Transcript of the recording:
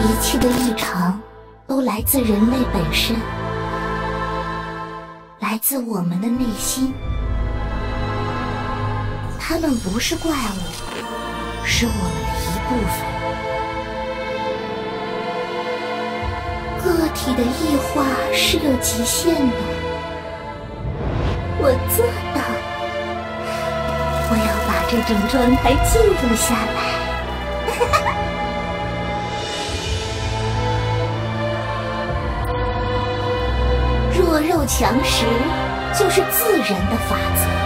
一切的异常都来自人类本身，来自我们的内心。它们不是怪物，是我们的一部分。个体的异化是有极限的，我做到。我要把这种状态记录下来。弱肉强食就是自然的法则。